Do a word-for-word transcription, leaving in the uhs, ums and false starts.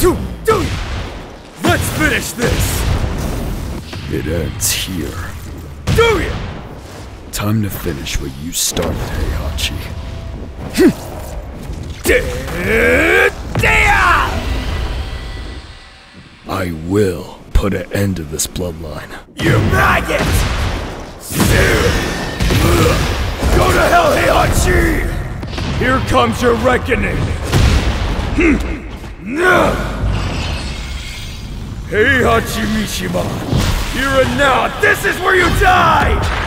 Let's finish this! It ends here. Do it! Time to finish what you started, Heihachi. I will put an end to this bloodline. You maggot! Go to hell, Heihachi! Here comes your reckoning! Heihachi Mishima, here and now, this is where you die!